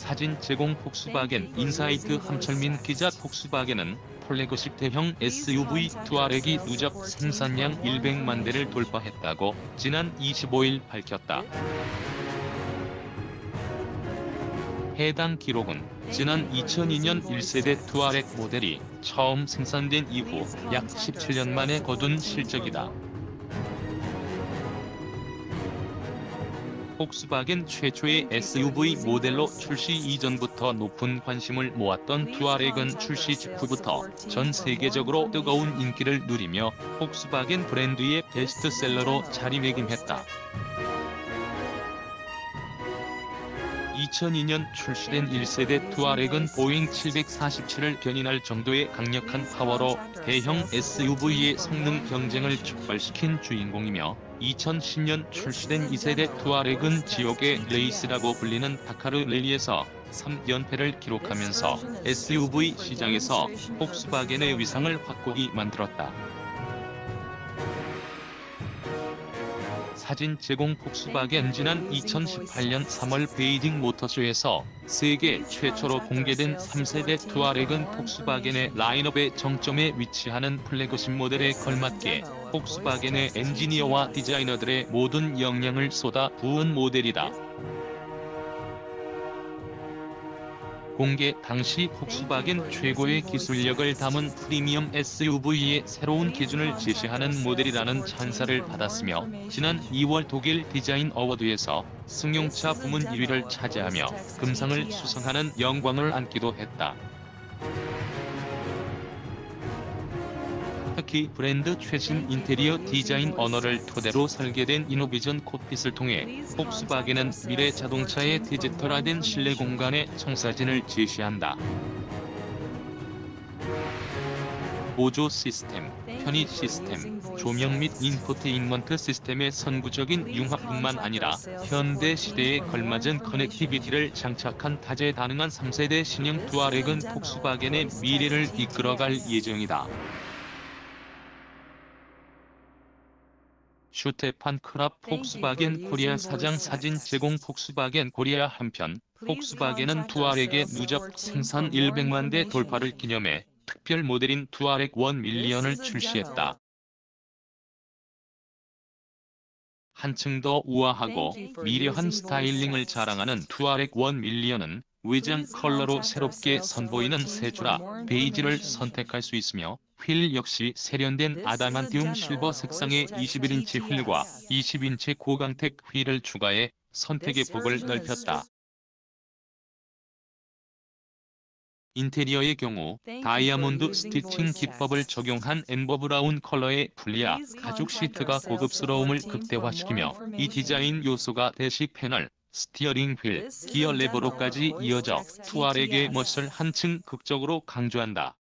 사진 제공 폭스바겐 인사이트 함철민 기자. 폭스바겐은 플래그십 대형 SUV 투아렉이 누적 생산량 100만 대를 돌파했다고 지난 25일 밝혔다. 해당 기록은 지난 2002년 1세대 투아렉 모델이 처음 생산된 이후 약 17년 만에 거둔 실적이다. 폭스바겐 최초의 SUV 모델로 출시 이전부터 높은 관심을 모았던 투아렉은 출시 직후부터 전 세계적으로 뜨거운 인기를 누리며 폭스바겐 브랜드의 베스트셀러로 자리매김했다. 2002년 출시된 1세대 투아렉은 보잉 747을 견인할 정도의 강력한 파워로 대형 SUV의 성능 경쟁을 촉발시킨 주인공이며 2010년 출시된 2세대 투아렉은 지옥의 레이스라고 불리는 다카르 랠리에서 3연패를 기록하면서 SUV 시장에서 폭스바겐의 위상을 확고히 만들었다. 사진 제공 폭스바겐 지난 2018년 3월 베이징 모터쇼에서 세계 최초로 공개된 3세대 투아렉은 폭스바겐의 라인업의 정점에 위치하는 플래그십 모델에 걸맞게 폭스바겐의 엔지니어와 디자이너들의 모든 역량을 쏟아 부은 모델이다. 공개 당시 폭스바겐 최고의 기술력을 담은 프리미엄 SUV의 새로운 기준을 제시하는 모델이라는 찬사를 받았으며 지난 2월 독일 디자인 어워드에서 승용차 부문 1위를 차지하며 금상을 수상하는 영광을 안기도 했다. 특히 브랜드 최신 인테리어 디자인 언어를 토대로 설계된 이노비전 콕핏을 통해 폭스바겐은 미래 자동차의 디지털화된 실내 공간의 청사진을 제시한다. 보조 시스템, 편의 시스템, 조명 및 인포테인먼트 시스템의 선구적인 융합뿐만 아니라 현대 시대에 걸맞은 커넥티비티를 장착한 다재다능한 3세대 신형 투아렉은 폭스바겐의 미래를 이끌어갈 예정이다. 슈테판 크랍 폭스바겐 코리아 사장 사진 제공 폭스바겐 코리아. 한편 폭스바겐은 투아렉의 누적 생산 100만 대 돌파를 기념해 특별 모델인 투아렉 1밀리언을 출시했다. 한층 더 우아하고 미려한 스타일링을 자랑하는 투아렉 1밀리언은 외장 컬러로 새롭게 선보이는 세주라 베이지를 선택할 수 있으며 휠 역시 세련된 아담한티움 실버 색상의 21인치 휠과 20인치 고강택 휠을 추가해 선택의 폭을 넓혔다. 인테리어의 경우 다이아몬드 스티칭 기법을 적용한 엠버 브라운 컬러의 풀리아 가죽 시트가 고급스러움을 극대화시키며 이 디자인 요소가 대시 패널, 스티어링 휠, 기어 레버로까지 이어져 투아렉의 멋을 한층 극적으로 강조한다.